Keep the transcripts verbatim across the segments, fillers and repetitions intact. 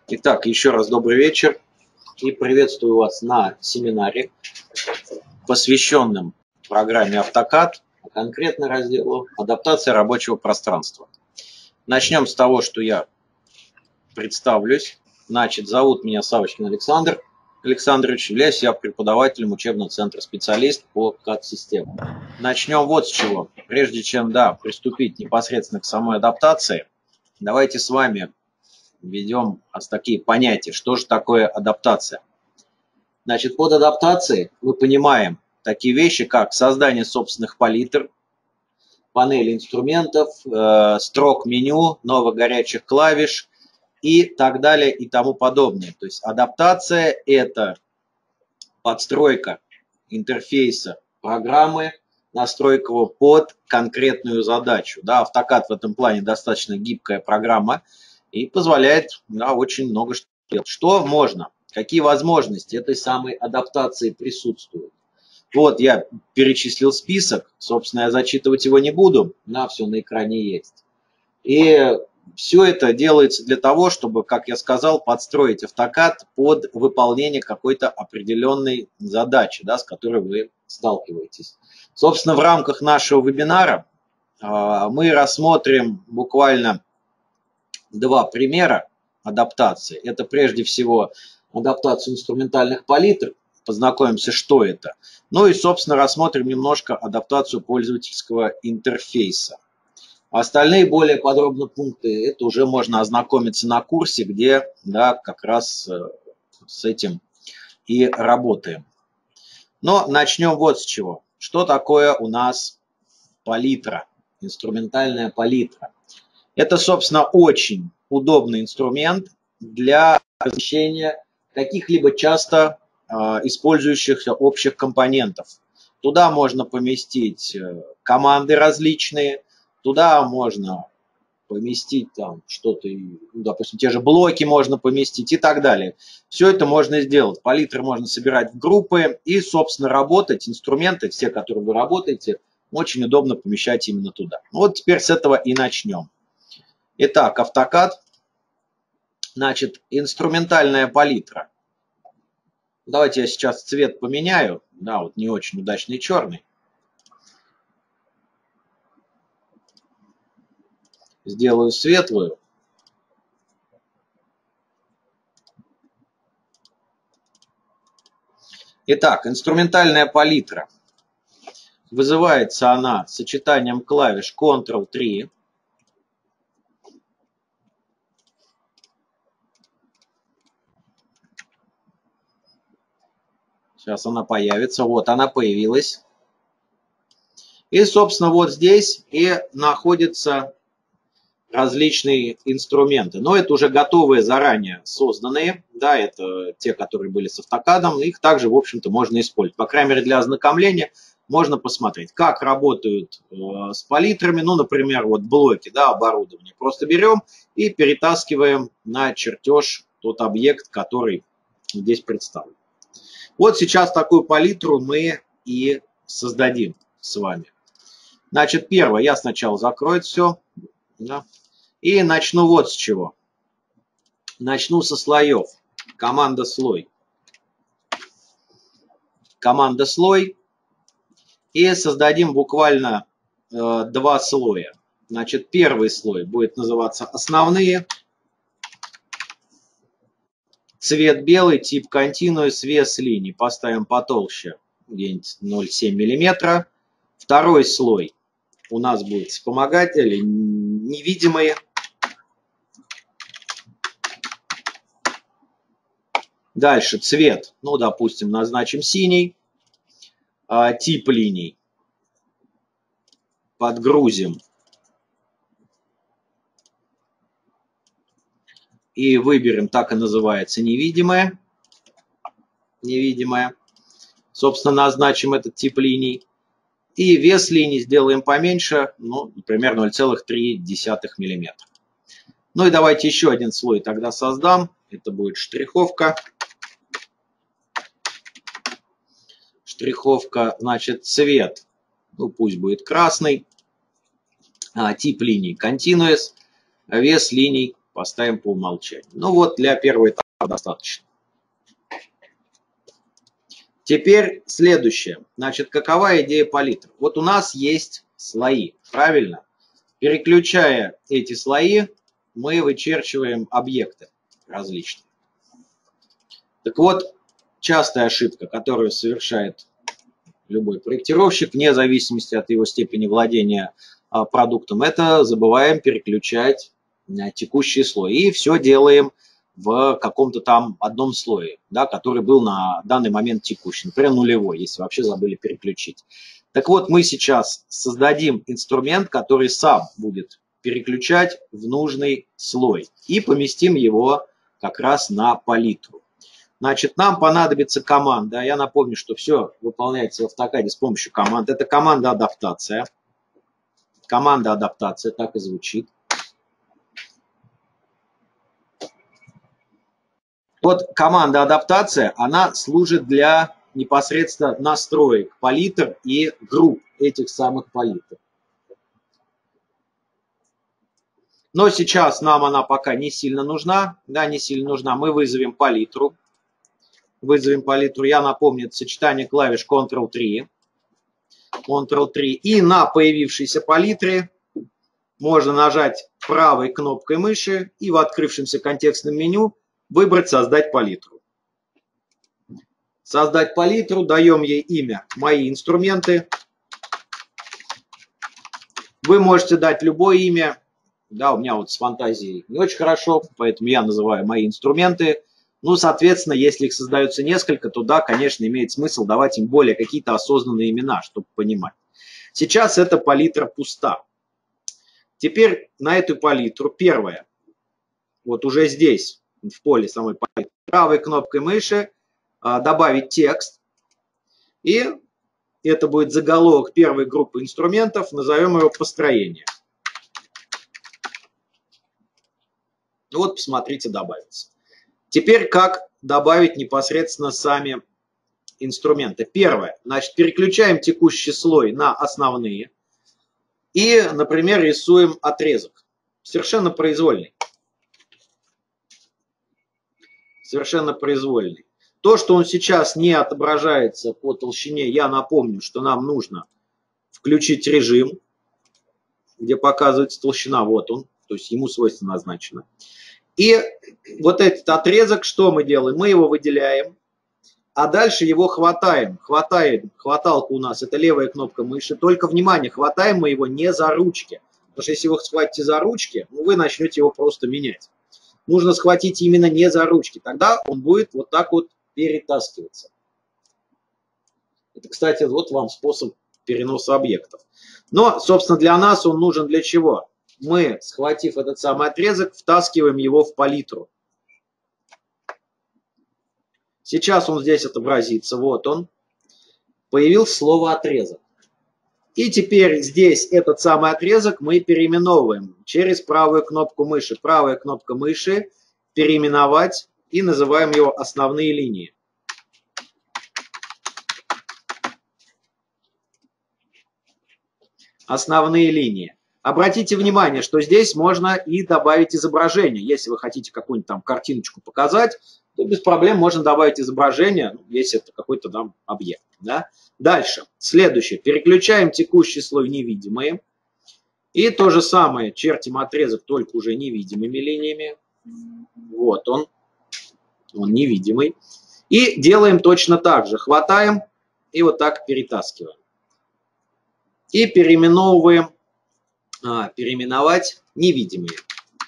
Итак, еще раз добрый вечер и приветствую вас на семинаре, посвященном программе AutoCAD, а конкретно разделу «Адаптация рабочего пространства». Начнем с того, что я представлюсь. Значит, зовут меня Савочкин Александр Александрович, являюсь я преподавателем учебного центра специалист по кад-системам. Начнем вот с чего. Прежде чем да, приступить непосредственно к самой адаптации, давайте с вами введем такие понятия, что же такое адаптация. Значит, под адаптацией мы понимаем такие вещи, как создание собственных палитр, панели инструментов, э, строк меню, новых горячих клавиш и так далее и тому подобное. То есть адаптация – это подстройка интерфейса программы, настройка его под конкретную задачу. Да, AutoCAD в этом плане достаточно гибкая программа и позволяет да, очень много что делать. Что можно? Какие возможности этой самой адаптации присутствуют? Вот я перечислил список, собственно, я зачитывать его не буду, на все на экране есть. И все это делается для того, чтобы, как я сказал, подстроить AutoCAD под выполнение какой-то определенной задачи, да, с которой вы сталкиваетесь. Собственно, в рамках нашего вебинара э, мы рассмотрим буквально два примера адаптации. Это прежде всего адаптацию инструментальных палитр, познакомимся, что это. Ну и, собственно, рассмотрим немножко адаптацию пользовательского интерфейса. Остальные более подробные пункты, это уже можно ознакомиться на курсе, где да, как раз с этим и работаем. Но начнем вот с чего. Что такое у нас палитра, инструментальная палитра? Это, собственно, очень удобный инструмент для размещения каких-либо часто э, использующихся общих компонентов. Туда можно поместить команды различные, туда можно поместить там что-то, допустим, те же блоки можно поместить и так далее. Все это можно сделать. Палитры можно собирать в группы и, собственно, работать. Инструменты, все, которые вы работаете, очень удобно помещать именно туда. Вот теперь с этого и начнем. Итак, AutoCAD. Значит, инструментальная палитра. Давайте я сейчас цвет поменяю. Да, вот не очень удачный черный. Сделаю светлую. Итак, инструментальная палитра. Вызывается она сочетанием клавиш контрол три. Сейчас она появится. Вот она появилась. И, собственно, вот здесь и находятся различные инструменты. Но это уже готовые, заранее созданные. Да, это те, которые были с AutoCAD. Их также, в общем-то, можно использовать. По крайней мере, для ознакомления можно посмотреть, как работают э, с палитрами. Ну, например, вот блоки, да, оборудование. Просто берем и перетаскиваем на чертеж тот объект, который здесь представлен. Вот сейчас такую палитру мы и создадим с вами. Значит, первое, я сначала закрою все. Да, и начну вот с чего. Начну со слоев. Команда слой. Команда слой. И создадим буквально э, два слоя. Значит, первый слой будет называться основные. Цвет белый, тип Continuous, вес линий. Поставим потолще, где-нибудь ноль целых семь десятых миллиметра. Второй слой у нас будет вспомогатели, невидимые. Дальше цвет, ну, допустим, назначим синий. А, тип линий подгрузим. И выберем, так и называется, невидимое. Невидимое. Собственно, назначим этот тип линий. И вес линий сделаем поменьше, ну, например, ноль целых три десятых миллиметра. Ну и давайте еще один слой тогда создам. Это будет штриховка. Штриховка, значит, цвет, ну пусть будет красный. А, тип линий Continuous, вес линий Поставим по умолчанию. Ну вот, для первого этапа достаточно. Теперь следующее. Значит, какова идея палитры? Вот у нас есть слои, правильно? Переключая эти слои, мы вычерчиваем объекты различные. Так вот, частая ошибка, которую совершает любой проектировщик, вне зависимости от его степени владения продуктом, это забываем переключать текущий слой. И все делаем в каком-то там одном слое, да, который был на данный момент текущий, например, нулевой, если вообще забыли переключить. Так вот, мы сейчас создадим инструмент, который сам будет переключать в нужный слой и поместим его как раз на палитру. Значит, нам понадобится команда. Я напомню, что все выполняется в автокаде с помощью команд. Это команда адаптация. Команда адаптация так и звучит. Вот команда адаптация, она служит для непосредственно настроек палитр и групп этих самых палитр. Но сейчас нам она пока не сильно нужна. Да, не сильно нужна. Мы вызовем палитру. Вызовем палитру. Я напомню, это сочетание клавиш контрол три. контрол три. И на появившейся палитре можно нажать правой кнопкой мыши и в открывшемся контекстном меню выбрать «Создать палитру». Создать палитру, даем ей имя «Мои инструменты». Вы можете дать любое имя. Да, у меня вот с фантазией не очень хорошо, поэтому я называю «Мои инструменты». Ну, соответственно, если их создается несколько, то да, конечно, имеет смысл давать им более какие-то осознанные имена, чтобы понимать. Сейчас эта палитра пуста. Теперь на эту палитру первое, вот уже здесь, в поле самой палитры, правой кнопкой мыши добавить текст. И это будет заголовок первой группы инструментов, назовем его построение. Вот, посмотрите, добавится. Теперь как добавить непосредственно сами инструменты. Первое. Значит, переключаем текущий слой на основные. И, например, рисуем отрезок. Совершенно произвольный. Совершенно произвольный. То, что он сейчас не отображается по толщине, я напомню, что нам нужно включить режим, где показывается толщина. Вот он. То есть ему свойство назначено. И вот этот отрезок, что мы делаем? Мы его выделяем, а дальше его хватаем. Хватаем, хваталка у нас, это левая кнопка мыши. Только, внимание, хватаем мы его не за ручки. Потому что если вы схватите за ручки, ну, вы начнете его просто менять. Нужно схватить именно не за ручки. Тогда он будет вот так вот перетаскиваться. Это, кстати, вот вам способ переноса объектов. Но, собственно, для нас он нужен для чего? Мы, схватив этот самый отрезок, втаскиваем его в палитру. Сейчас он здесь отобразится. Вот он. Появилось слово «отрезок». И теперь здесь этот самый отрезок мы переименовываем через правую кнопку мыши. Правая кнопка мыши, переименовать, и называем его «основные линии». Основные линии. Обратите внимание, что здесь можно и добавить изображение. Если вы хотите какую-нибудь там картиночку показать, то без проблем можно добавить изображение, если это какой-то там объект. Да? Дальше. Следующее. Переключаем текущий слой невидимые. И то же самое. Чертим отрезок только уже невидимыми линиями. Вот он. Он невидимый. И делаем точно так же. Хватаем и вот так перетаскиваем. И переименовываем. А, переименовать невидимые.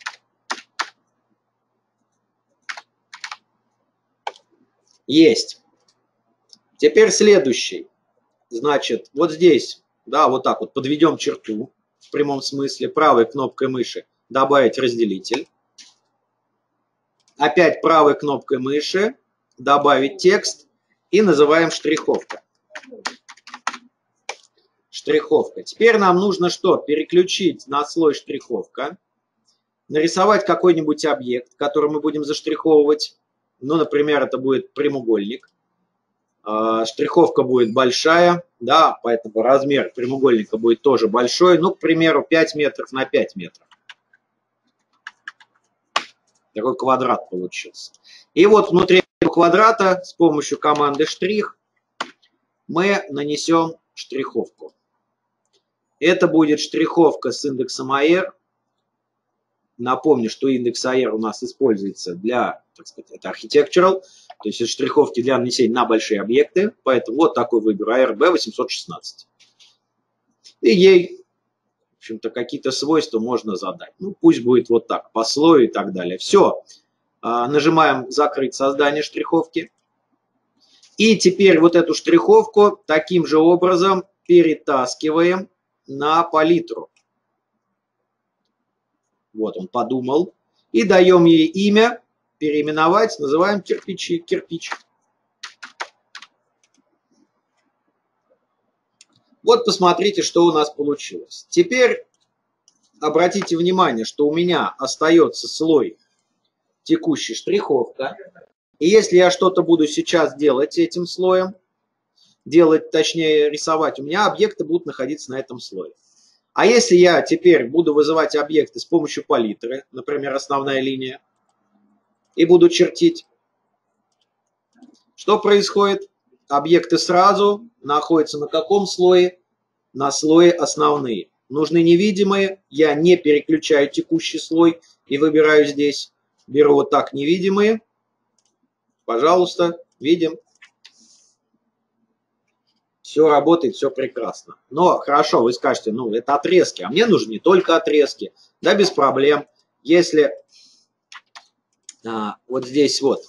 Есть. Теперь следующий. Значит, вот здесь, да, вот так вот подведем черту в прямом смысле. Правой кнопкой мыши добавить разделитель. Опять правой кнопкой мыши добавить текст и называем штриховка. Штриховка. Теперь нам нужно что? Переключить на слой штриховка. Нарисовать какой-нибудь объект, который мы будем заштриховывать. Ну, например, это будет прямоугольник. Штриховка будет большая, да, поэтому размер прямоугольника будет тоже большой. Ну, к примеру, пять метров на пять метров. Такой квадрат получился. И вот внутри этого квадрата с помощью команды штрих мы нанесем штриховку. Это будет штриховка с индексом эй ар. Напомню, что индекс эй ар у нас используется для, так сказать, это architectural, то есть это штриховки для нанесения на большие объекты. Поэтому вот такой выбор эй ар би восемьсот шестнадцать. И ей, в общем-то, какие-то свойства можно задать. Ну, пусть будет вот так, по слою и так далее. Все. Нажимаем «Закрыть создание штриховки». И теперь вот эту штриховку таким же образом перетаскиваем на палитру. Вот он подумал. И даем ей имя, переименовать, называем кирпичи, кирпич. Вот посмотрите, что у нас получилось. Теперь обратите внимание, что у меня остается слой текущей штриховка. И если я что-то буду сейчас делать этим слоем, делать, точнее рисовать, у меня объекты будут находиться на этом слое. А если я теперь буду вызывать объекты с помощью палитры, например, основная линия, и буду чертить, что происходит? Объекты сразу находятся на каком слое? На слое основные. Нужны невидимые, я не переключаю текущий слой и выбираю здесь. Беру вот так невидимые. Пожалуйста, видим. Все работает, все прекрасно. Но хорошо, вы скажете, ну это отрезки, а мне нужны не только отрезки. Да, без проблем. Если а, вот здесь вот,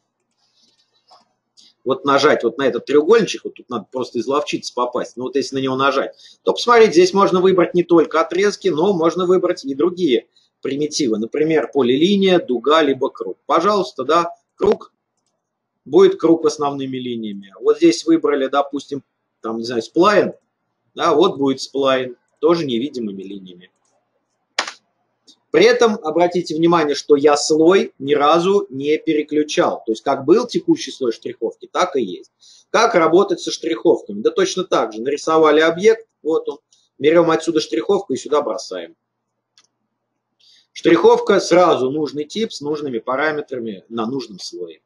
вот нажать вот на этот треугольничек, вот тут надо просто изловчиться попасть, но вот если на него нажать, то посмотрите, здесь можно выбрать не только отрезки, но можно выбрать и другие примитивы. Например, полилиния, дуга, либо круг. Пожалуйста, да, круг. Будет круг основными линиями. Вот здесь выбрали, допустим, там, не знаю, сплайн, да, вот будет сплайн, тоже невидимыми линиями. При этом обратите внимание, что я слой ни разу не переключал. То есть как был текущий слой штриховки, так и есть. Как работать со штриховками? Да точно так же. Нарисовали объект, вот он. Берем отсюда штриховку и сюда бросаем. Штриховка сразу нужный тип с нужными параметрами на нужном слое.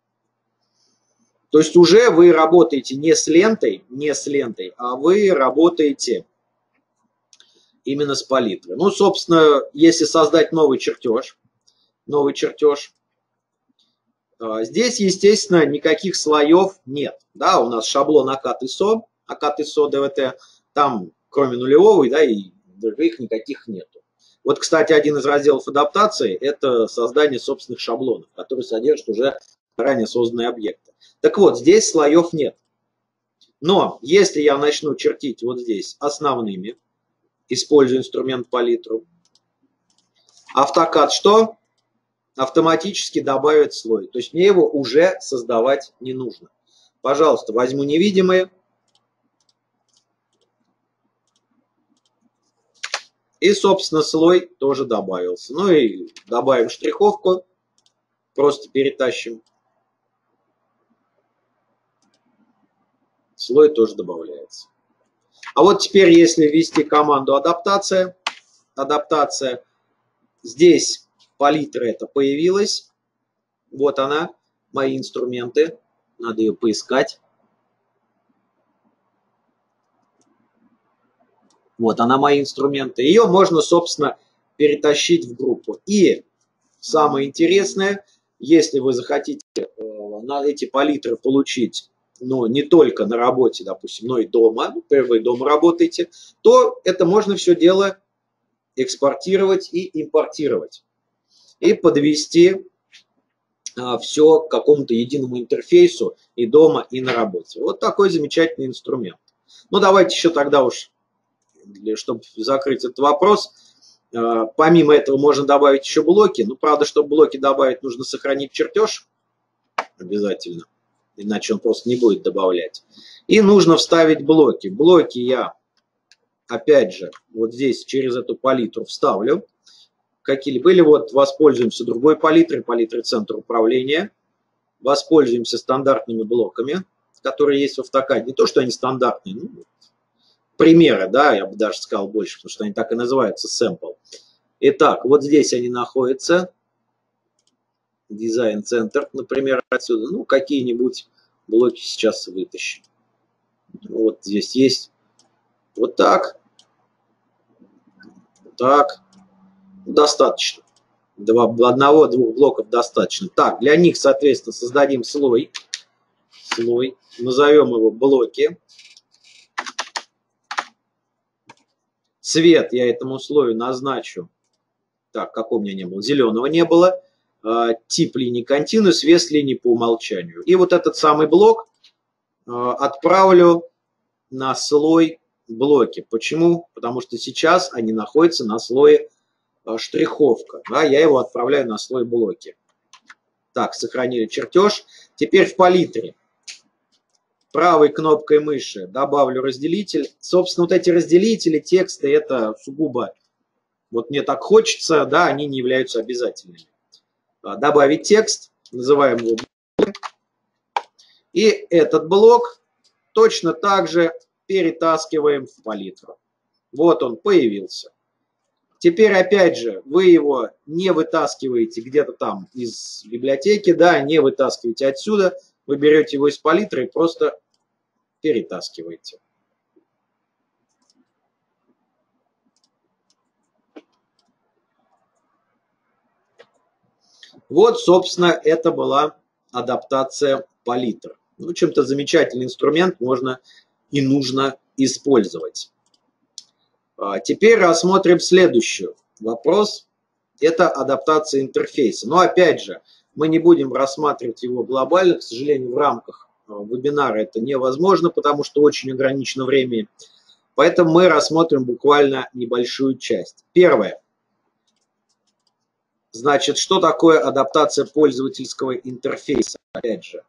То есть уже вы работаете не с лентой, не с лентой, а вы работаете именно с палитрой. Ну, собственно, если создать новый чертеж, новый чертеж, здесь, естественно, никаких слоев нет. Да, у нас шаблон АКАД ИСО, АКАД ИСО ДВТ, там кроме нулевого, да, и других никаких нету. Вот, кстати, один из разделов адаптации – это создание собственных шаблонов, которые содержат уже ранее созданные объекты. Так вот, здесь слоев нет. Но если я начну чертить вот здесь основными, используя инструмент палитру, AutoCAD что? Автоматически добавит слой. То есть мне его уже создавать не нужно. Пожалуйста, возьму невидимые. И, собственно, слой тоже добавился. Ну и добавим штриховку. Просто перетащим. Слой тоже добавляется. А вот теперь, если ввести команду адаптация, адаптация, здесь палитра эта появилась. Вот она, мои инструменты. Надо ее поискать. Вот она, мои инструменты. Ее можно, собственно, перетащить в группу. И самое интересное, если вы захотите на эти палитры получить, ну, не только на работе, допустим, но и дома, например, вы дома работаете, то это можно все дело экспортировать и импортировать. И подвести а, все к какому-то единому интерфейсу и дома, и на работе. Вот такой замечательный инструмент. Ну, давайте еще тогда уж, чтобы закрыть этот вопрос, а, помимо этого можно добавить еще блоки. Ну, правда, чтобы блоки добавить, нужно сохранить чертеж обязательно. Иначе он просто не будет добавлять. И нужно вставить блоки. Блоки я, опять же, вот здесь через эту палитру вставлю. Какие-либо. Или вот воспользуемся другой палитрой, палитрой центра управления. Воспользуемся стандартными блоками, которые есть в AutoCAD. Не то, что они стандартные, ну, примеры, да, я бы даже сказал больше, потому что они так и называются, sample. Итак, вот здесь они находятся. дизайн-центр, например, отсюда. Ну, какие-нибудь блоки сейчас вытащим. Вот здесь есть вот так. Так. Достаточно. Два, одного-двух блоков достаточно. Так, для них, соответственно, создадим слой. Слой. Назовем его блоки. Цвет я этому слою назначу. Так, какого у меня не было? Зеленого не было. Тип линии continuous, вес линии по умолчанию. И вот этот самый блок отправлю на слой блоки. Почему? Потому что сейчас они находятся на слое штриховка. Да, я его отправляю на слой блоки. Так, сохранили чертеж. Теперь в палитре правой кнопкой мыши добавлю разделитель. Собственно, вот эти разделители, тексты, это сугубо, вот мне так хочется, да, они не являются обязательными. Добавить текст, называем его блок. И этот блок точно так же перетаскиваем в палитру. Вот он появился. Теперь, опять же, вы его не вытаскиваете где-то там из библиотеки, да, не вытаскиваете отсюда. Вы берете его из палитры и просто перетаскиваете. Вот, собственно, это была адаптация палитр. Ну, чем-то замечательный инструмент, можно и нужно использовать. Теперь рассмотрим следующий вопрос. Это адаптация интерфейса. Но опять же, мы не будем рассматривать его глобально. К сожалению, в рамках вебинара это невозможно, потому что очень ограничено время. Поэтому мы рассмотрим буквально небольшую часть. Первое. Значит, что такое адаптация пользовательского интерфейса? Опять же,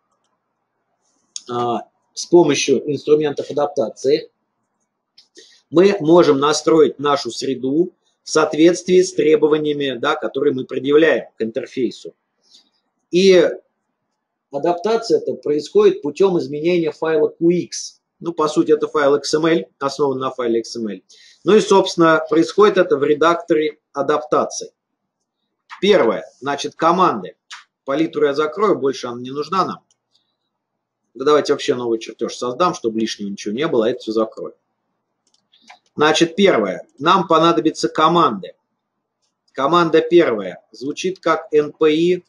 с помощью инструментов адаптации мы можем настроить нашу среду в соответствии с требованиями, да, которые мы предъявляем к интерфейсу. И адаптация это происходит путем изменения файла кью икс. Ну, по сути, это файл икс эм эль, основан на файле икс эм эль. Ну и, собственно, происходит это в редакторе адаптации. Первое, значит, команды. Палитру я закрою, больше она не нужна нам. Да давайте вообще новый чертеж создам, чтобы лишнего ничего не было, а это все закрою. Значит, первое, нам понадобятся команды. Команда первая звучит как эн пи и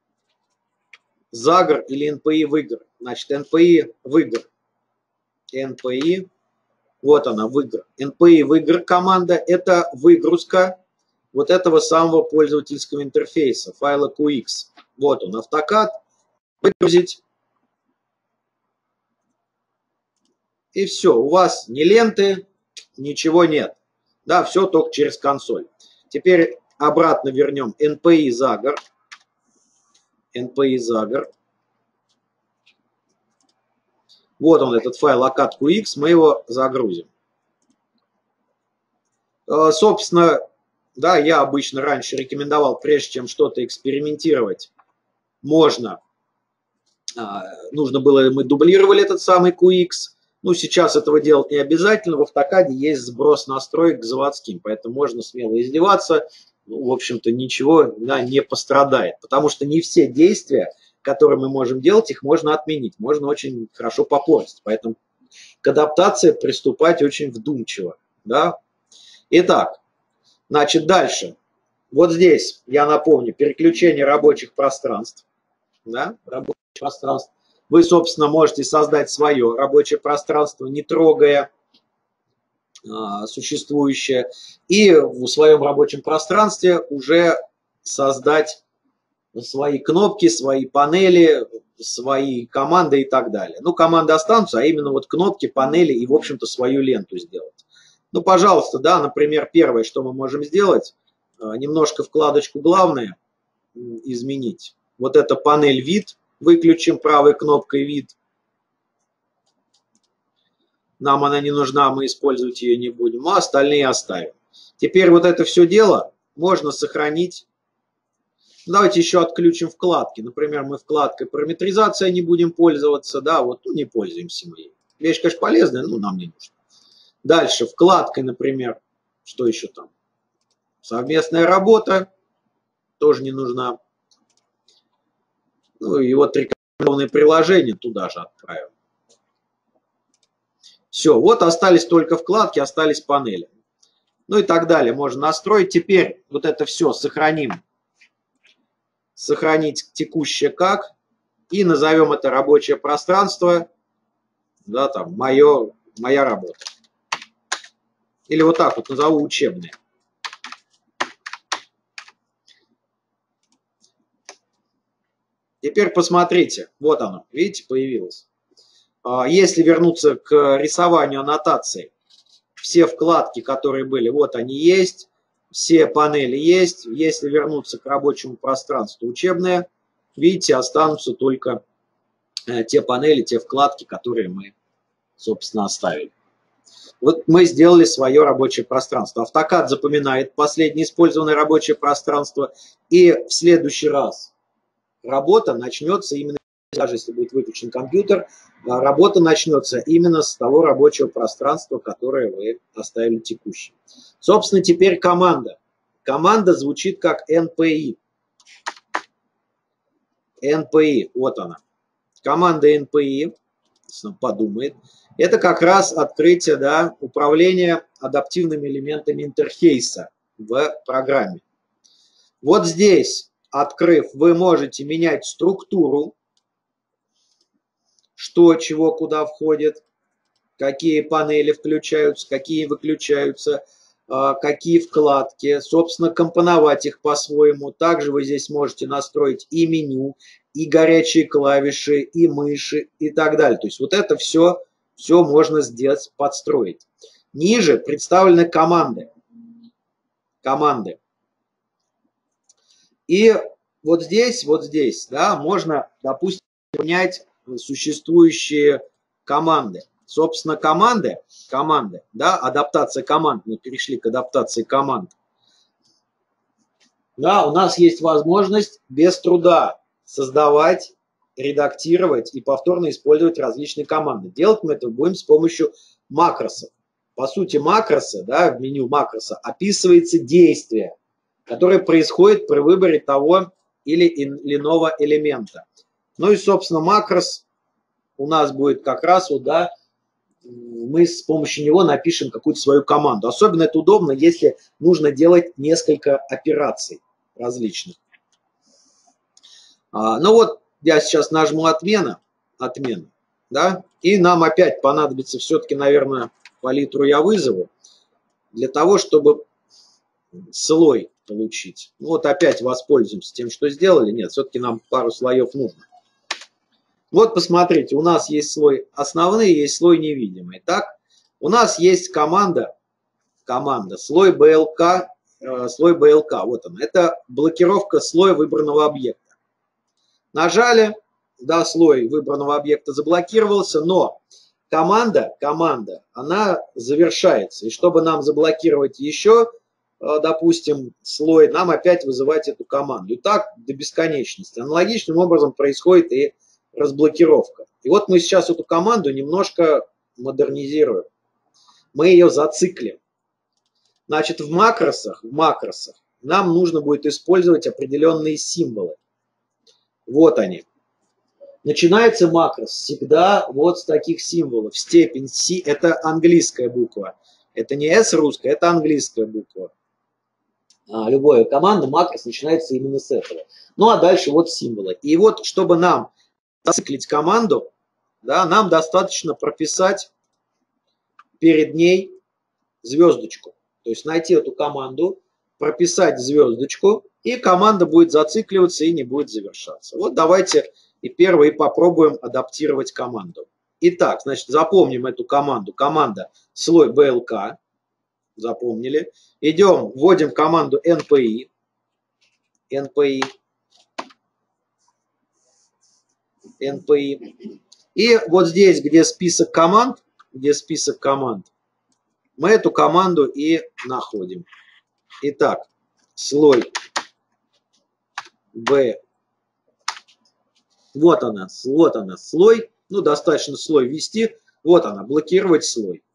загр или эн пи и выгр. Значит, эн пи и выгр. эн пи и, вот она, выгр. эн пи и выгр команда – это выгрузка вот этого самого пользовательского интерфейса, файла кью икс. Вот он, автокад, выгрузить. И все, у вас ни ленты, ничего нет. Да, все только через консоль. Теперь обратно вернем эн пи и загр. эн пи и загр. Вот он, этот файл акад кью икс, мы его загрузим. Собственно, да, я обычно раньше рекомендовал, прежде чем что-то экспериментировать, можно, нужно было, мы дублировали этот самый кью икс. Ну, сейчас этого делать не обязательно. В автокаде есть сброс настроек к заводским, поэтому можно смело издеваться. Ну, в общем-то, ничего, да, не пострадает. Потому что не все действия, которые мы можем делать, их можно отменить. Можно очень хорошо попортить. Поэтому к адаптации приступать очень вдумчиво. Да? Итак, значит, дальше. Вот здесь, я напомню, переключение рабочих пространств. Да? Рабочих пространств. Вы, собственно, можете создать свое рабочее пространство, не трогая а, существующее. И в своем рабочем пространстве уже создать свои кнопки, свои панели, свои команды и так далее. Ну, команды останутся, а именно вот кнопки, панели и, в общем-то, свою ленту сделать. Ну, пожалуйста, да, например, первое, что мы можем сделать, немножко вкладочку «Главное» изменить. Вот это панель «Вид». Выключим правой кнопкой «Вид». Нам она не нужна, мы использовать ее не будем, а остальные оставим. Теперь вот это все дело можно сохранить. Давайте еще отключим вкладки. Например, мы вкладкой «Параметризация» не будем пользоваться. Да, вот ну, не пользуемся мы ей. Вещь, конечно, полезная, но нам не нужна. Дальше вкладкой, например, что еще там? Совместная работа тоже не нужна. Ну и вот рекомендованные приложения туда же отправим. Все, вот остались только вкладки, остались панели. Ну и так далее можно настроить. Теперь вот это все сохраним. Сохранить текущее как. И назовем это рабочее пространство. Да, там, мое, моя работа. Или вот так вот назову учебное. Теперь посмотрите. Вот оно. Видите, появилось. Если вернуться к рисованию аннотаций, все вкладки, которые были, вот они есть. Все панели есть. Если вернуться к рабочему пространству учебное, видите, останутся только те панели, те вкладки, которые мы, собственно, оставили. Вот мы сделали свое рабочее пространство. AutoCAD запоминает последнее использованное рабочее пространство. И в следующий раз работа начнется именно, даже если будет выключен компьютер, работа начнется именно с того рабочего пространства, которое вы оставили текущим. Собственно, теперь команда. Команда звучит как эн пи и. эн пи и, вот она. Команда эн пи и, подумает, это как раз открытие, да, управления адаптивными элементами интерфейса в программе. Вот здесь, открыв, вы можете менять структуру, что, чего, куда входит, какие панели включаются, какие выключаются, какие вкладки, собственно, компоновать их по-своему. Также вы здесь можете настроить и меню, и горячие клавиши, и мыши, и так далее. То есть вот это все, все можно сделать, подстроить. Ниже представлены команды. Команды. И вот здесь, вот здесь, да, можно, допустим, менять существующие команды. Собственно, команды, команды, да, адаптация команд, мы перешли к адаптации команд. Да, у нас есть возможность без труда создавать, редактировать и повторно использовать различные команды. Делать мы это будем с помощью макросов. По сути, макросы, да, в меню макроса описывается действие, которое происходит при выборе того или иного элемента. Ну и, собственно, макрос у нас будет как раз вот, да, мы с помощью него напишем какую-то свою команду. Особенно это удобно, если нужно делать несколько операций различных. А, ну вот, я сейчас нажму отмена, отмена, да, и нам опять понадобится все-таки, наверное, палитру я вызову, для того, чтобы слой получить. Ну вот опять воспользуемся тем, что сделали. Нет, все-таки нам пару слоев нужно. Вот посмотрите, у нас есть слой основные, есть слой невидимый. Так, у нас есть команда, команда, слой би эл кей, э, слой би эл кей, вот он. Это блокировка слоя выбранного объекта. Нажали, да, слой выбранного объекта заблокировался, но команда, команда, она завершается. И чтобы нам заблокировать еще, э, допустим, слой, нам опять вызывать эту команду. И так до бесконечности. Аналогичным образом происходит и разблокировка. И вот мы сейчас эту команду немножко модернизируем. Мы ее зациклим. Значит, в макросах, в макросах нам нужно будет использовать определенные символы. Вот они. Начинается макрос всегда вот с таких символов. Степень C – это английская буква. Это не S русская, это английская буква. А, любая команда, макрос начинается именно с этого. Ну а дальше вот символы. И вот, чтобы нам зациклить команду, да, нам достаточно прописать перед ней звездочку. То есть найти эту команду, прописать звездочку, и команда будет зацикливаться и не будет завершаться. Вот давайте и первое и попробуем адаптировать команду. Итак, значит, запомним эту команду. Команда слой би эл кей. Запомнили. Идем, вводим команду эн пи и. эн пи и. эн пи и. И вот здесь, где список команд, где список команд, мы эту команду и находим. Итак, слой B. Вот она, вот она, слой. Ну, достаточно слой ввести. Вот она, блокировать слой.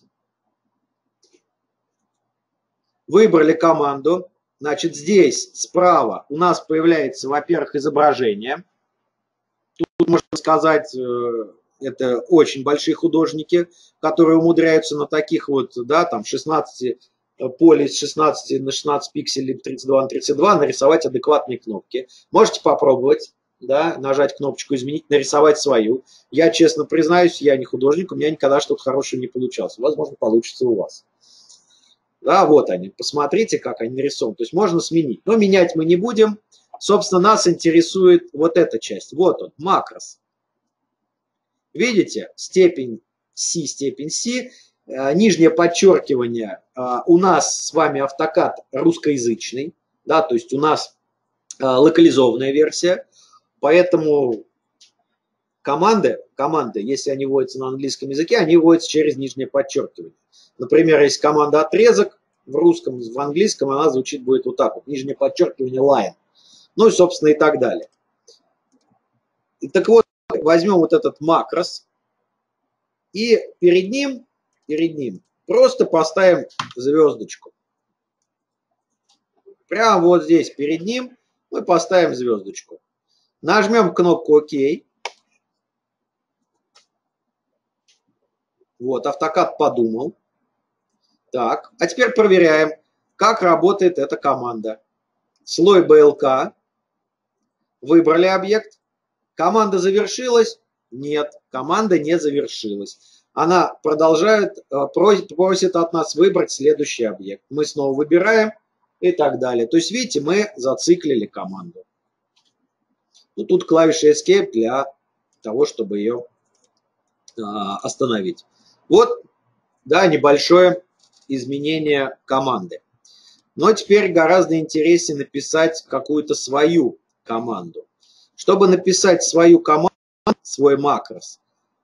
Выбрали команду. Значит, здесь справа у нас появляется, во-первых, изображение. Тут можно сказать, это очень большие художники, которые умудряются на таких вот, да, там шестнадцать поле с шестнадцать на шестнадцать пикселей тридцать два на тридцать два нарисовать адекватные кнопки. Можете попробовать, да, нажать кнопочку «Изменить», нарисовать свою. Я честно признаюсь, я не художник, у меня никогда что-то хорошее не получалось. Возможно, получится у вас. Да, вот они, посмотрите, как они нарисованы. То есть можно сменить. Но менять мы не будем. Собственно, нас интересует вот эта часть. Вот он, макрос. Видите, степень C, степень C. Нижнее подчеркивание. У нас с вами автокад русскоязычный. Да, то есть у нас локализованная версия. Поэтому команды, команды, если они вводятся на английском языке, они вводятся через нижнее подчеркивание. Например, есть команда отрезок в русском, в английском она звучит будет вот так вот. Нижнее подчеркивание line. Ну и, собственно, и так далее. И так вот, возьмем вот этот макрос и перед ним, перед ним просто поставим звездочку. Прямо вот здесь перед ним мы поставим звездочку. Нажмем кнопку ОК. Вот, автокад подумал. Так, а теперь проверяем, как работает эта команда. Слой бэ эл ка. Выбрали объект. Команда завершилась? Нет, команда не завершилась. Она продолжает, просит от нас выбрать следующий объект. Мы снова выбираем и так далее. То есть, видите, мы зациклили команду. Ну, тут клавиша Escape для того, чтобы ее а, остановить. Вот, да, небольшое изменение команды. Но теперь гораздо интереснее написать какую-то свою команду. Чтобы написать свою команду, свой макрос,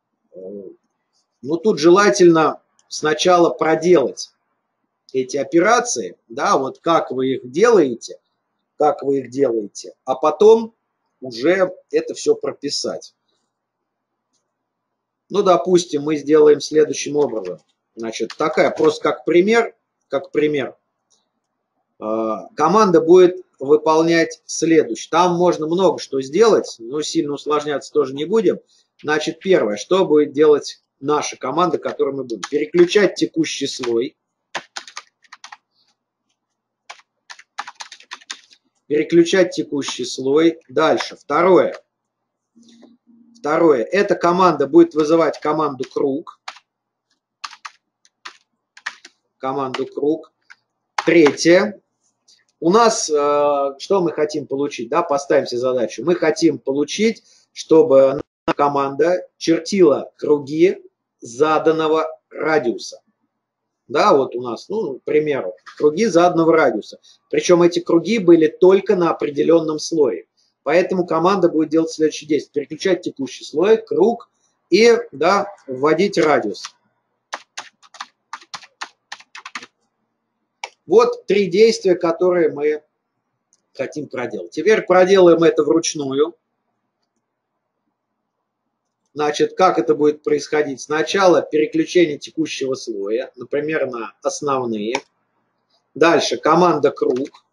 ну тут желательно сначала проделать эти операции, да, вот как вы их делаете, как вы их делаете, а потом уже это все прописать. Ну, допустим, мы сделаем следующим образом. Значит, такая, просто как пример, как пример, команда будет выполнять следующее. Там можно много что сделать, но сильно усложняться тоже не будем. Значит, первое, что будет делать наша команда, которую мы будем? Переключать текущий слой. Переключать текущий слой. Дальше, второе. Второе, эта команда будет вызывать команду круг. Команду круг. Третье. У нас, э, что мы хотим получить, да, поставим себе задачу. Мы хотим получить, чтобы наша команда чертила круги заданного радиуса. Да, вот у нас, ну, к примеру, круги заданного радиуса. Причем эти круги были только на определенном слое. Поэтому команда будет делать следующее действие. Переключать текущий слой, круг и, да, вводить радиус. Вот три действия, которые мы хотим проделать. Теперь проделаем это вручную. Значит, как это будет происходить? Сначала переключение текущего слоя, например, на основные. Дальше команда круг.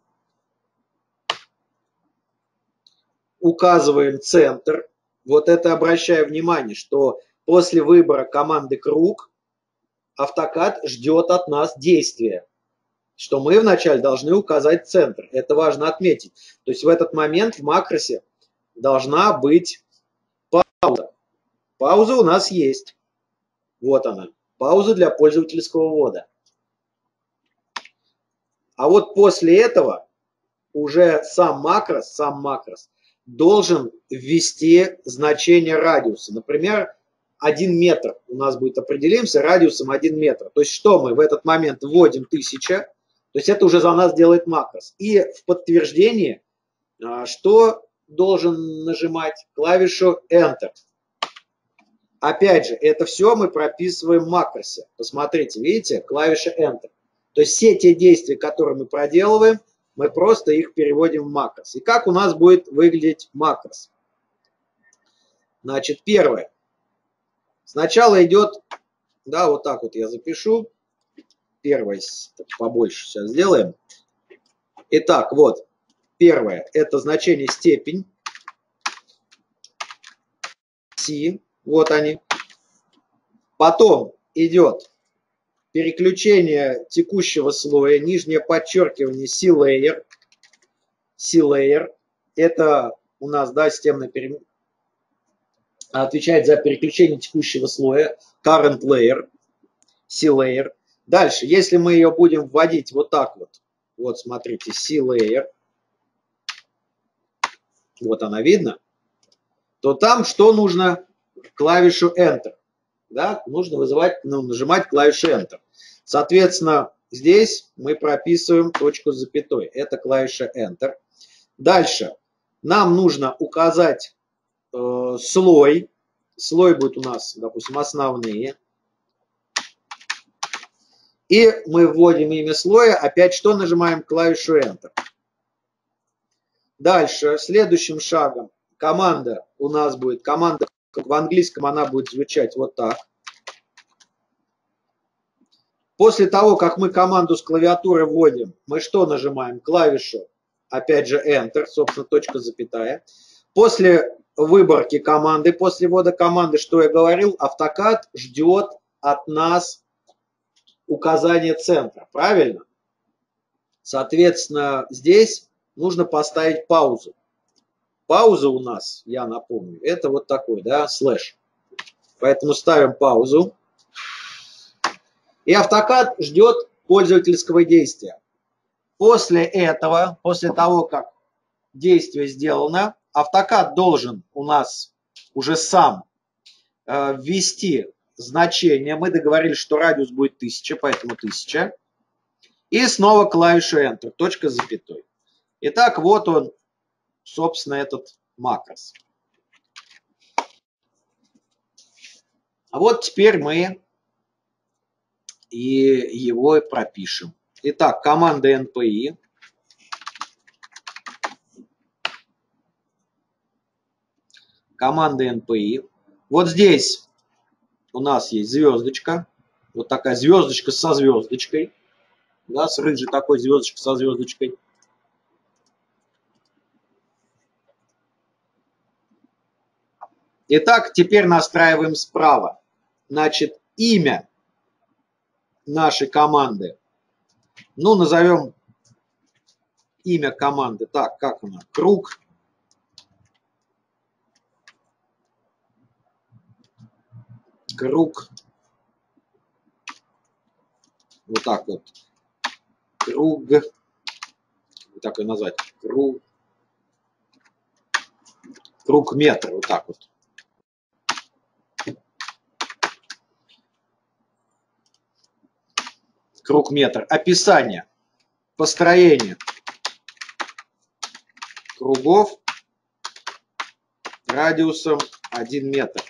Указываем центр. Вот это обращаю внимание, что после выбора команды круг автокад ждет от нас действия, что мы вначале должны указать центр. Это важно отметить. То есть в этот момент в макросе должна быть пауза. Пауза у нас есть. Вот она. Пауза для пользовательского ввода. А вот после этого уже сам макрос, сам макрос должен ввести значение радиуса. Например, один метр у нас будет определимся радиусом один метр. То есть что мы в этот момент вводим тысяча, то есть это уже за нас делает макрос. И в подтверждении, что должен нажимать клавишу Enter. Опять же, это все мы прописываем в макросе. Посмотрите, видите, клавиша Enter. То есть все те действия, которые мы проделываем, мы просто их переводим в макрос. И как у нас будет выглядеть макрос? Значит, первое. Сначала идет, да, вот так вот я запишу. Первое, побольше сейчас сделаем. Итак, вот, первое, это значение степень. C, вот они. Потом идет переключение текущего слоя, нижнее подчеркивание C-Layer. C-Layer – это у нас, да, системное пере... отвечает за переключение текущего слоя, Current Layer, C-Layer. Дальше, если мы ее будем вводить вот так вот, вот смотрите, C-Layer, вот она видно, то там что нужно? Клавишу Enter. Да? Нужно вызывать, ну, нажимать клавишу Enter. Соответственно, здесь мы прописываем точку с запятой. Это клавиша Enter. Дальше нам нужно указать э, слой. Слой будет у нас, допустим, основные. И мы вводим имя слоя. Опять что нажимаем? Клавишу Enter. Дальше, следующим шагом, команда у нас будет, команда в английском она будет звучать вот так. После того, как мы команду с клавиатуры вводим, мы что нажимаем? Клавишу, опять же, Enter, собственно, точка, запятая. После выборки команды, после ввода команды, что я говорил, AutoCAD ждет от нас указание центра, правильно? Соответственно, здесь нужно поставить паузу. Пауза у нас, я напомню, это вот такой, да, слэш. Поэтому ставим паузу. И AutoCAD ждет пользовательского действия. После этого, после того, как действие сделано, AutoCAD должен у нас уже сам э, ввести значение. Мы договорились, что радиус будет тысяча, поэтому тысяча. И снова клавишу Enter, точка с запятой. Итак, вот он, собственно, этот макрос. А вот теперь мы и его пропишем. Итак, команда эн пи и. Команда эн пи и. Вот здесь у нас есть звездочка. Вот такая звездочка со звездочкой. Да, с рыжей такой звездочкой со звездочкой. Итак, теперь настраиваем справа. Значит, имя нашей команды. Ну, назовем имя команды. Так, как она? Круг. Круг. Вот так вот. Круг. Вот так и назвать. Круг. Круг метр. Вот так вот. Круг метр. Описание. Построение кругов радиусом один метр.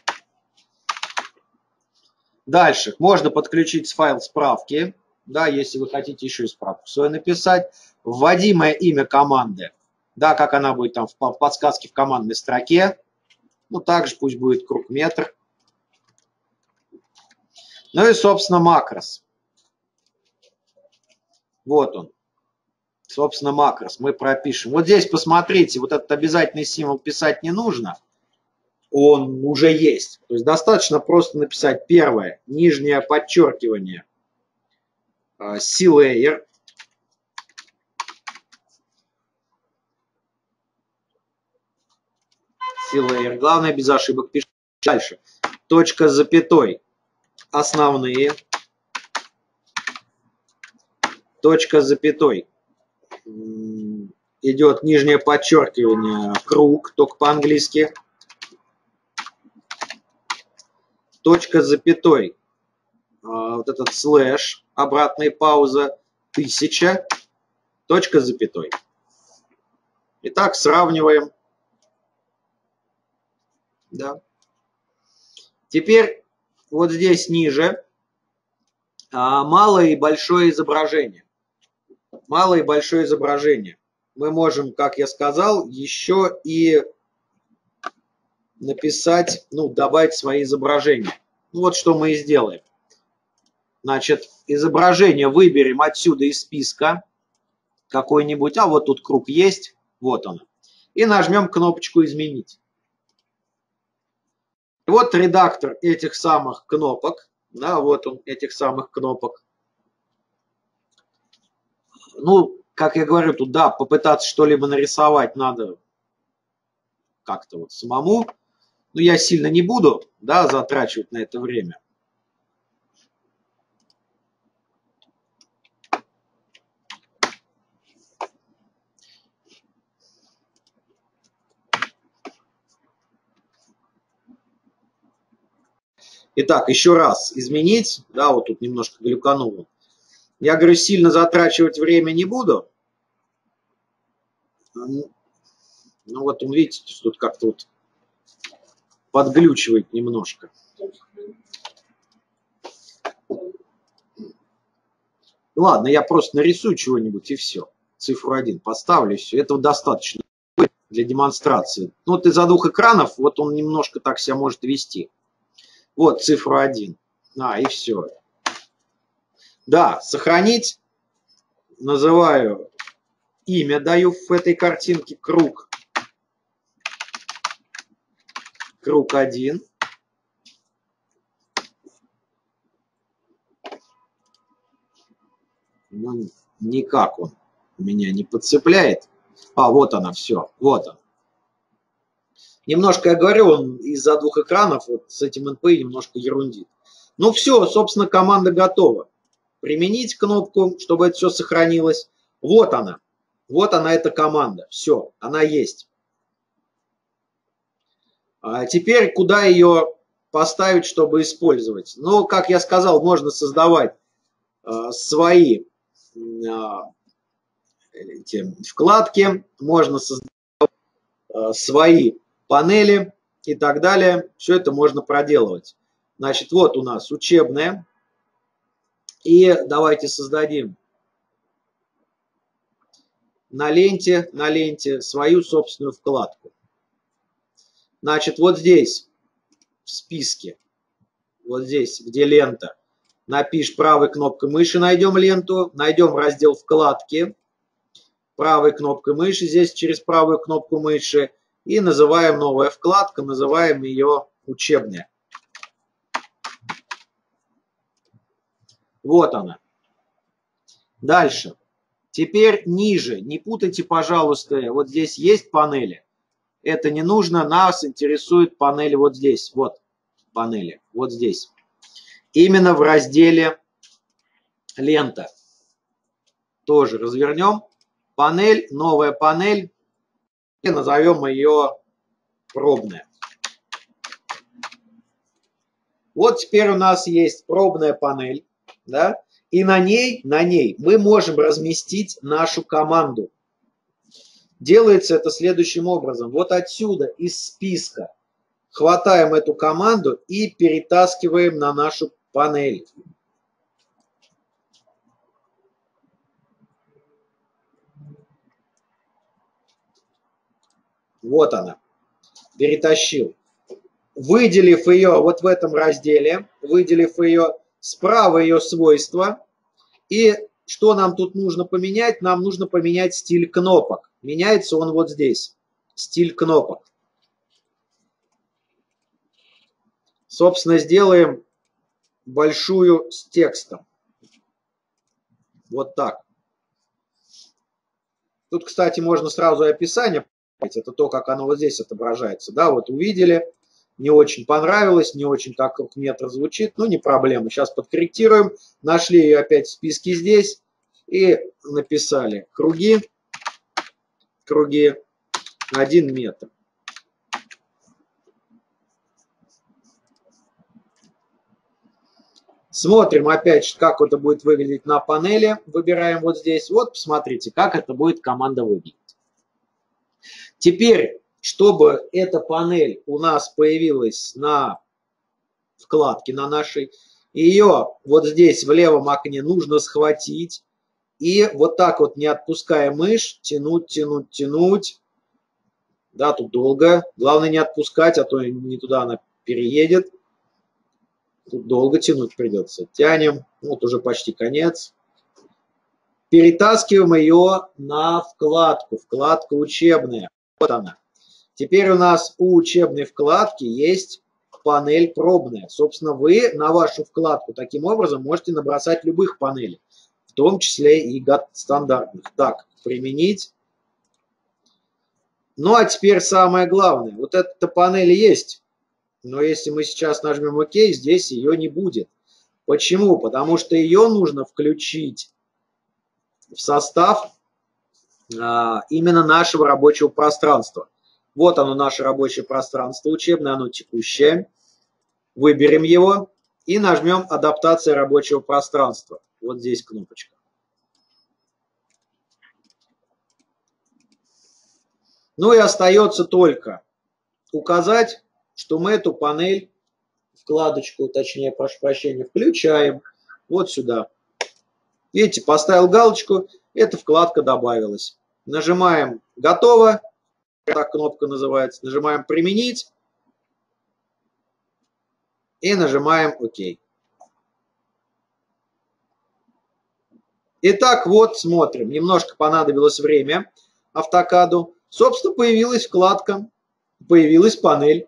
Дальше. Можно подключить файл справки. Да, если вы хотите еще и справку свою написать. Вводимое имя команды. Да, как она будет там в подсказке в командной строке. Ну, также пусть будет круг метр. Ну и, собственно, макрос. Вот он. Собственно, макрос. Мы пропишем. Вот здесь, посмотрите, вот этот обязательный символ писать не нужно. Он уже есть. То есть достаточно просто написать первое. Нижнее подчеркивание. C-Layer. C-Layer. Главное, без ошибок пишем. Дальше. Точка с запятой. Основные. Точка с запятой. Идет нижнее подчеркивание. Круг. Только по-английски. Точка с запятой. Вот этот слэш. Обратная пауза. Тысяча. Точка с запятой. Итак, сравниваем. Да. Теперь вот здесь ниже малое и большое изображение. Малое и большое изображение. Мы можем, как я сказал, еще и написать, ну, добавить свои изображения. Ну, вот что мы и сделаем. Значит, изображение выберем отсюда из списка какой-нибудь. А вот тут круг есть. Вот он. И нажмем кнопочку «Изменить». И вот вот редактор этих самых кнопок. Да, вот он, этих самых кнопок. Ну, как я говорю, тут, да, попытаться что-либо нарисовать надо как-то вот самому. Но я сильно не буду, да, затрачивать на это время. Итак, еще раз изменить, да, вот тут немножко глюкануло. Я говорю, сильно затрачивать время не буду. Ну вот, видите, тут как-то вот подглючивает немножко. Ладно, я просто нарисую чего-нибудь и все. Цифру один поставлю, и все. Этого достаточно для демонстрации. Ну вот из-за двух экранов, вот он немножко так себя может вести. Вот цифру один. А, и все. Да, сохранить. Называю имя, даю в этой картинке круг. Круг один. Ну, никак он меня не подцепляет. А, вот она, все. Вот он. Немножко, я говорю, он из-за двух экранов вот с этим эн пи немножко ерундит. Ну все, собственно, команда готова. Применить кнопку, чтобы это все сохранилось. Вот она. Вот она, эта команда. Все, она есть. А теперь куда ее поставить, чтобы использовать? Ну, как я сказал, можно создавать э, свои э, эти вкладки, можно создавать э, свои панели и так далее. Все это можно проделывать. Значит, вот у нас учебная. И давайте создадим на ленте, на ленте свою собственную вкладку. Значит, вот здесь в списке, вот здесь, где лента, напишешь правой кнопкой мыши, найдем ленту, найдем раздел вкладки, правой кнопкой мыши, здесь через правую кнопку мыши, и называем новая вкладка, называем ее учебная. Вот она. Дальше. Теперь ниже. Не путайте, пожалуйста, вот здесь есть панели. Это не нужно. Нас интересует панели вот здесь. Вот панели. Вот здесь. Именно в разделе лента. Тоже развернем. Панель, новая панель. И назовем ее пробная. Вот теперь у нас есть пробная панель. Да? И на ней, на ней мы можем разместить нашу команду. Делается это следующим образом. Вот отсюда, из списка, хватаем эту команду и перетаскиваем на нашу панель. Вот она. Перетащил. Выделив ее вот в этом разделе, выделив ее, справа ее свойства. И что нам тут нужно поменять? Нам нужно поменять стиль кнопок. Меняется он вот здесь. Стиль кнопок. Собственно, сделаем большую с текстом. Вот так. Тут, кстати, можно сразу и описание. Это то, как оно вот здесь отображается. Да, вот увидели. Не очень понравилось, не очень как метр звучит. Ну, не проблема. Сейчас подкорректируем. Нашли ее опять в списке здесь. И написали круги. Круги один метр. Смотрим опять, как это будет выглядеть на панели. Выбираем вот здесь. Вот, посмотрите, как это будет команда выглядеть. Теперь, чтобы эта панель у нас появилась на вкладке на нашей, ее вот здесь в левом окне нужно схватить и вот так вот, не отпуская мышь, тянуть, тянуть, тянуть. Да, тут долго. Главное не отпускать, а то не туда она переедет. Тут долго тянуть придется. Тянем. Вот уже почти конец. Перетаскиваем ее на вкладку. Вкладка учебная. Вот она. Теперь у нас у учебной вкладки есть панель пробная. Собственно, вы на вашу вкладку таким образом можете набросать любых панелей, в том числе и стандартных. Так, применить. Ну, а теперь самое главное. Вот эта панель есть, но если мы сейчас нажмем ОК, здесь ее не будет. Почему? Потому что ее нужно включить в состав а, именно нашего рабочего пространства. Вот оно, наше рабочее пространство учебное, оно текущее. Выберем его и нажмем «Адаптация рабочего пространства». Вот здесь кнопочка. Ну и остается только указать, что мы эту панель, вкладочку, точнее, прошу прощения, включаем вот сюда. Видите, поставил галочку, эта вкладка добавилась. Нажимаем «Готово». Так кнопка называется. Нажимаем «Применить» и нажимаем «Ок». Итак, вот смотрим. Немножко понадобилось время автокаду. Собственно, появилась вкладка, появилась панель.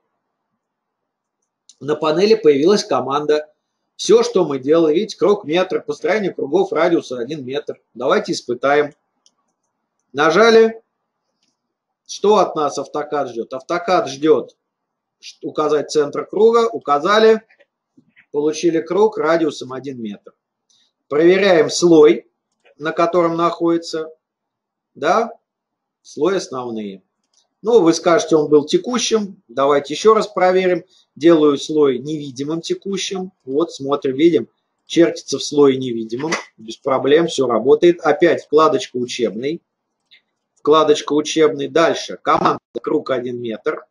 На панели появилась команда. Все, что мы делали, видите, круг, метр, построение кругов, радиуса один метр. Давайте испытаем. Нажали. Что от нас автокад ждет? Автокад ждет указать центр круга. Указали. Получили круг радиусом один метр. Проверяем слой, на котором находится. Да, слой основные. Ну, вы скажете, он был текущим. Давайте еще раз проверим. Делаю слой невидимым текущим. Вот, смотрим, видим. Чертится в слое невидимым. Без проблем, все работает. Опять вкладочка учебный. Вкладочка учебный. Дальше. Команда круг один метр.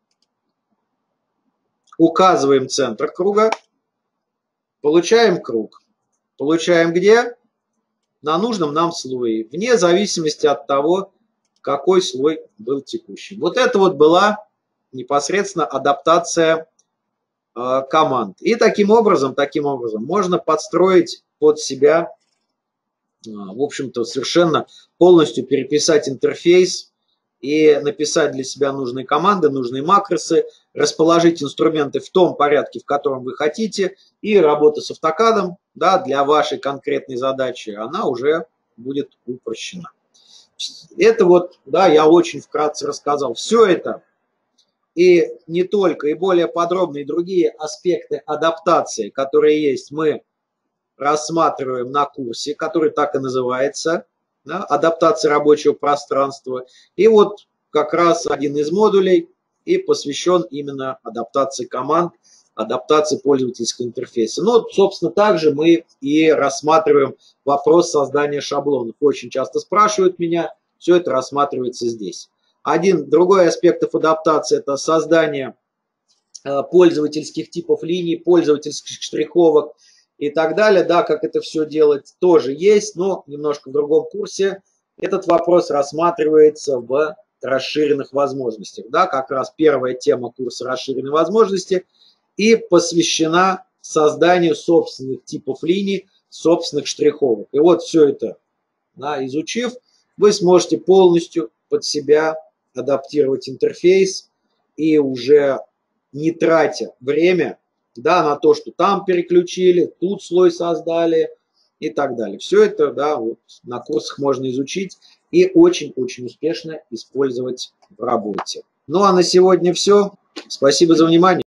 Указываем центр круга. Получаем круг. Получаем где? На нужном нам слое. Вне зависимости от того, какой слой был текущим. Вот это вот была непосредственно адаптация э, команд. И таким образом, таким образом можно подстроить под себя, э, в общем-то, совершенно полностью переписать интерфейс и написать для себя нужные команды, нужные макросы, расположить инструменты в том порядке, в котором вы хотите, и работа с автокадом, да, для вашей конкретной задачи, она уже будет упрощена. Это вот, да, я очень вкратце рассказал. Все это и не только, и более подробные другие аспекты адаптации, которые есть, мы рассматриваем на курсе, который так и называется, да, адаптация рабочего пространства. И вот как раз один из модулей и посвящен именно адаптации команд, адаптации пользовательского интерфейса. Ну, собственно, также мы и рассматриваем вопрос создания шаблонов. Очень часто спрашивают меня, все это рассматривается здесь. Один другой аспект адаптации – это создание пользовательских типов линий, пользовательских штриховок и так далее. Да, как это все делать, тоже есть, но немножко в другом курсе. Этот вопрос рассматривается в расширенных возможностях. Да, как раз первая тема курса «Расширенные возможности» и посвящена созданию собственных типов линий, собственных штриховок. И вот все это, да, изучив, вы сможете полностью под себя адаптировать интерфейс и уже не тратя время, да, на то, что там переключили, тут слой создали и так далее. Все это, да, вот на курсах можно изучить и очень-очень успешно использовать в работе. Ну а на сегодня все. Спасибо за внимание.